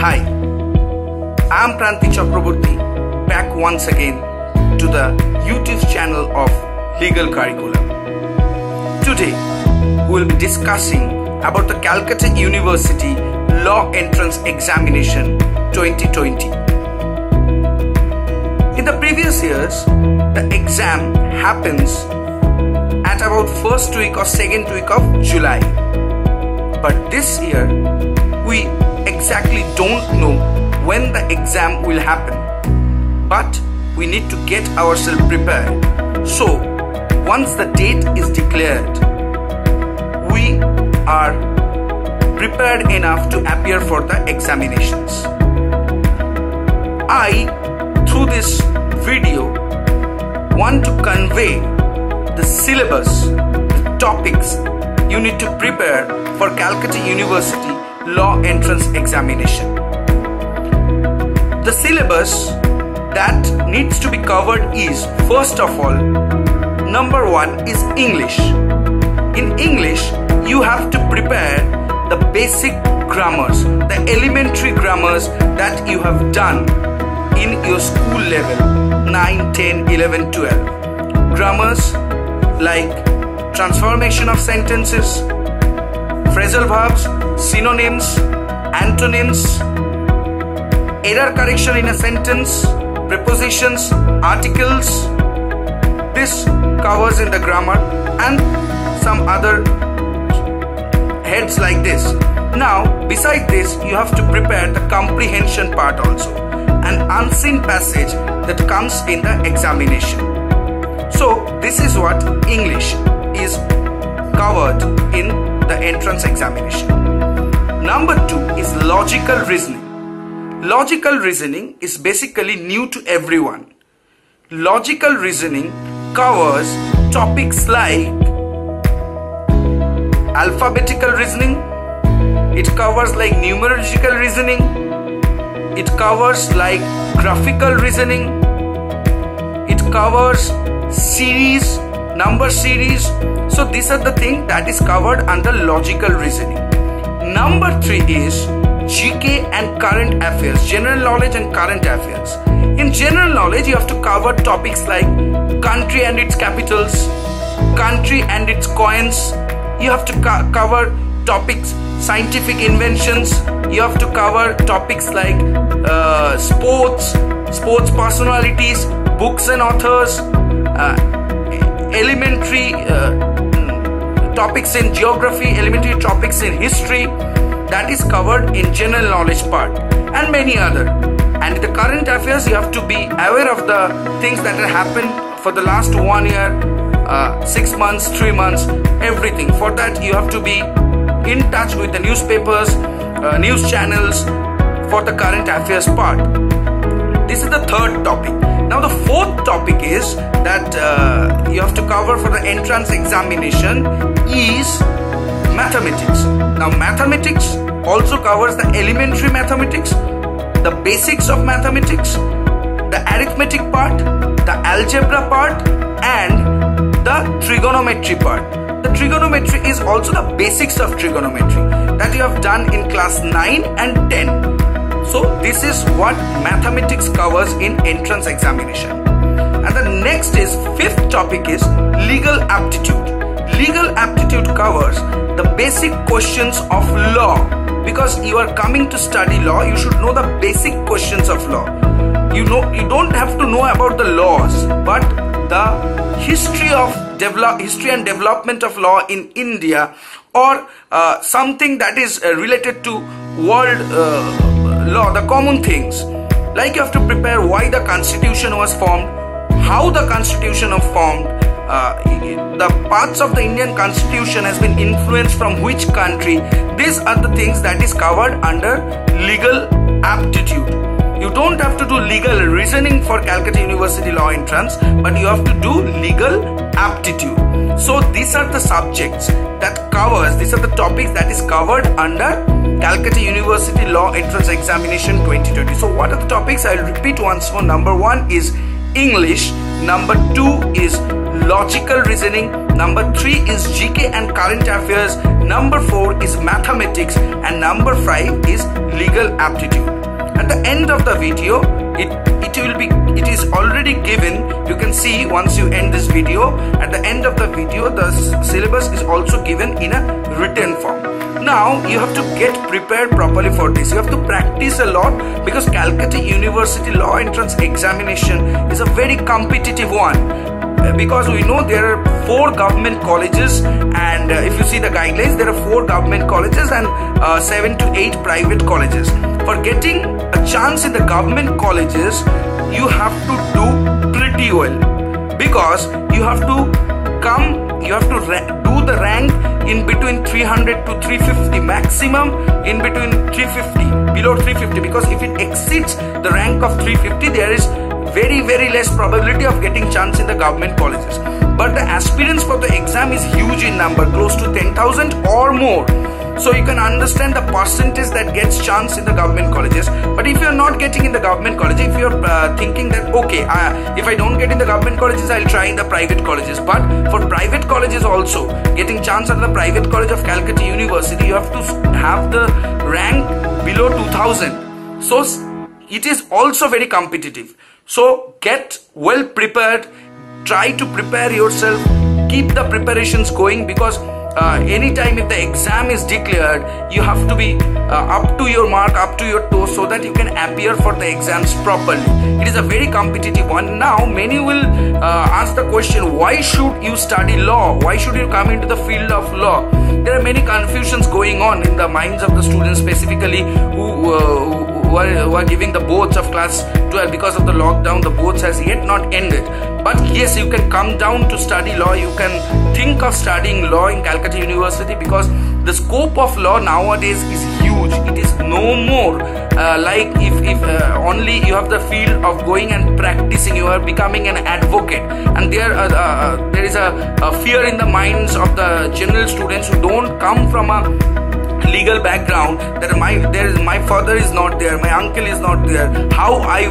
Hi, I am Kranti Chakraborty, back once again to the YouTube channel of Legal Curriculum. Today, we will be discussing about the Calcutta University Law Entrance Examination 2020. In the previous years, the exam happens at about first week or second week of July. But this year, we exactly don't know when the exam will happen. But we need to get ourselves prepared. So, once the date is declared, we are prepared enough to appear for the examinations. I, through this video, want to convey the syllabus, the topics you need to prepare for Calcutta University Law Entrance Examination. The syllabus that needs to be covered is, first of all, number one is English. In English, you have to prepare the basic grammars, the elementary grammars that you have done in your school level, 9, 10, 11, 12. Grammars like transformation of sentences, phrasal verbs, synonyms, antonyms, error correction in a sentence, prepositions, articles. This covers in the grammar and some other heads like this. Now, beside this, you have to prepare the comprehension part also, an unseen passage that comes in the examination. So, this is what English is covered in the entrance examination. Number two is logical reasoning. Logical reasoning is basically new to everyone. Logical reasoning covers topics like alphabetical reasoning, it covers like numerical reasoning, it covers like graphical reasoning, it covers series, number series. So these are the things that is covered under logical reasoning. Number three is GK and current affairs, general knowledge and current affairs. In general knowledge, you have to cover topics like country and its capitals, country and its coins. You have to cover topics, scientific inventions. You have to cover topics like sports personalities, books and authors, elementary topics in geography, elementary topics in history. That is covered in general knowledge part and many other. And the current affairs, you have to be aware of the things that have happened for the last 1 year, 6 months, 3 months, everything. For that, you have to be in touch with the newspapers, news channels for the current affairs part. This is the third topic. Now the fourth topic is that you have to cover for the entrance examination is mathematics. Now mathematics also covers the elementary mathematics, the basics of mathematics, the arithmetic part, the algebra part and the trigonometry part. The trigonometry is also the basics of trigonometry that you have done in class 9 and 10. So this is what mathematics covers in entrance examination. And the next is, fifth topic is legal aptitude. Legal aptitude covers the basic questions of law. Because you are coming to study law, you should know the basic questions of law. You don't have to know about the laws, but the history and development of law in India, or something that is related to world law, the common things. Like you have to prepare why the constitution was formed, how the constitution was formed, the parts of the Indian constitution has been influenced from which country. These are the things that is covered under legal aptitude. You don't have to do legal reasoning for Calcutta University Law Entrance, but you have to do legal aptitude. So these are the subjects that covers, these are the topics that is covered under Calcutta University Law Entrance Examination 2020. So what are the topics? I'll repeat once more. Number one is English. Number two is logical reasoning. Number 3 is GK and current affairs. Number 4 is mathematics, and number 5 is legal aptitude. At the end of the video, it is already given. You can see once you end this video, at the end of the video, the syllabus is also given in a written form. Now you have to get prepared properly for this. You have to practice a lot, because Calcutta University Law Entrance Examination is a very competitive one. Because we know there are 4 government colleges, and if you see the guidelines, there are 4 government colleges and 7 to 8 private colleges. For getting a chance in the government colleges, you have to do pretty well, because you have to do the rank in between 300 to 350, maximum in between 350, below 350, because if it exceeds the rank of 350, there is very less probability of getting chance in the government colleges. But the aspirants for the exam is huge in number, close to 10,000 or more. So you can understand the percentage that gets chance in the government colleges. But if you are not getting in the government college, if you are thinking that okay, if I don't get in the government colleges, I'll try in the private colleges. But for private colleges also, getting chance at the private college of Calcutta University, you have to have the rank below 2000. So it is also very competitive. So get well prepared, try to prepare yourself, keep the preparations going, because anytime if the exam is declared, you have to be up to your mark, up to your toes, so that you can appear for the exams properly. It is a very competitive one. Now many will ask the question, why should you study law? Why should you come into the field of law? There are many confusions going on in the minds of the students, specifically who are giving the boards of class 12. Because of the lockdown, the boards has yet not ended. But yes, you can come down to study law. You can think of studying law in Calcutta University, because the scope of law nowadays is huge. It is no more like if only you have the field of going and practicing, you are becoming an advocate. And there is a fear in the minds of the general students who don't come from a legal background, that my father is not there, my uncle is not there, how I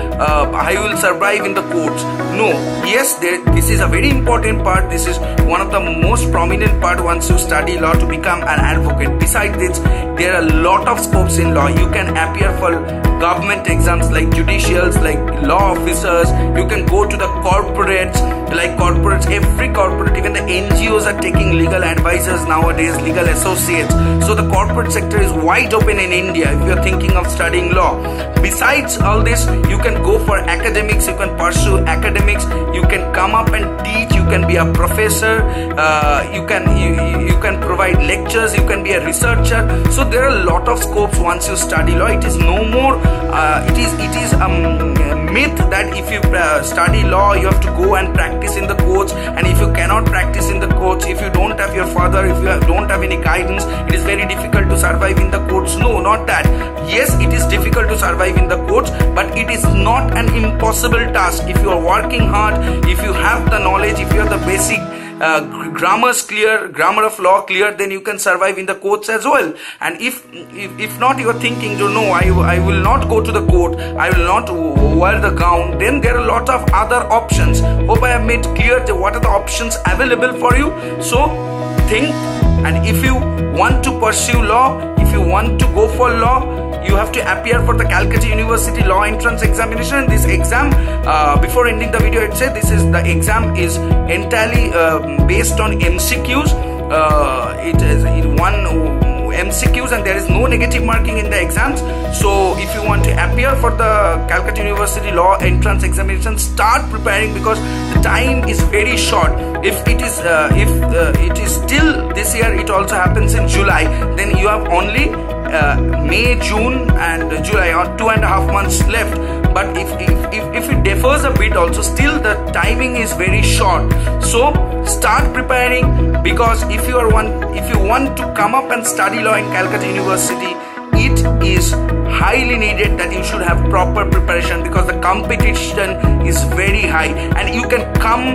will survive in the courts. No, yes, this is a very important part. This is one of the most prominent part once you study law, to become an advocate. Besides this, there are a lot of scopes in law. You can appear for government exams like judicials, like law officers. You can go to the corporates, every corporate, even the NGOs are taking legal advisors nowadays, legal associates. So the corporate sector is wide open in India if you are thinking of studying law. Besides all this, you can go for academics, you can pursue academics, you can come up and teach, you can be a professor, you can provide lectures, you can be a researcher. So there are a lot of scopes once you study law. It is no more, it is a myth that if you study law, you have to go and practice in the courts, and if you cannot practice in the courts, if you don't have your father, if you don't have any guidance, it is very difficult to survive in the courts. No, not that. Yes, it is difficult to survive in the courts, but it is not an impossible task. If you are working hard, if you have the knowledge, if you have the basic grammar of law clear, then you can survive in the courts as well. And if not, you are thinking, no, I will not go to the court, I will not wear the gown, then there are a lot of other options. Hope I have made clear what are the options available for you. So think, and if you want to pursue law, if you want to go for law, you have to appear for the Calcutta University Law Entrance Examination. This exam, before ending the video, it said the exam is entirely based on MCQs. It is one MCQs, and there is no negative marking in the exams. So if you want to appear for the Calcutta University Law Entrance Examination, start preparing, because the time is very short. If it is still this year, it also happens in July, then you have only May, June and July, or 2.5 months left. But if it differs a bit also, still the timing is very short. So start preparing, because if you want to come up and study law in Calcutta University, it is highly needed that you should have proper preparation, because the competition is very high, and you can come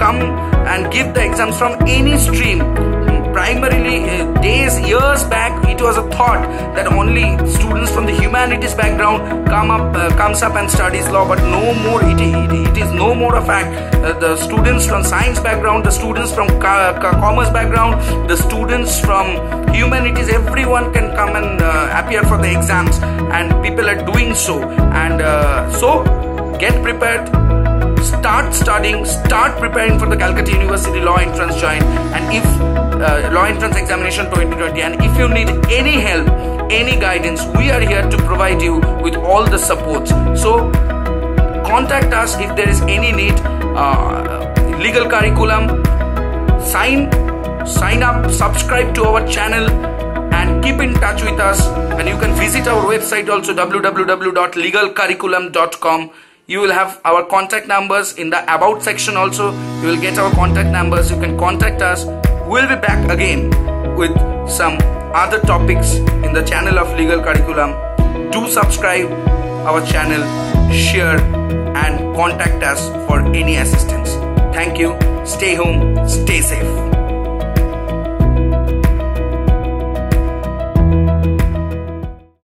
and give the exams from any stream. Primarily, years back, it it was a thought that only students from the humanities background comes up and studies law, but no more. It is no more a fact. The students from science background, the students from commerce background, the students from humanities, everyone can come and appear for the exams, and people are doing so. And so get prepared. Start studying, start preparing for the Calcutta University Law Entrance Joint, and if Law Entrance Examination 2020, and if you need any help, any guidance, we are here to provide you with all the supports. So contact us if there is any need. Legal curriculum, sign up, subscribe to our channel, and keep in touch with us. And you can visit our website also, www.legalcurriculum.com. You will have our contact numbers in the about section also. You will get our contact numbers. You can contact us. We'll be back again with some other topics in the channel of Legal Curriculum. Do subscribe our channel, share, and contact us for any assistance. Thank you. Stay home, stay safe.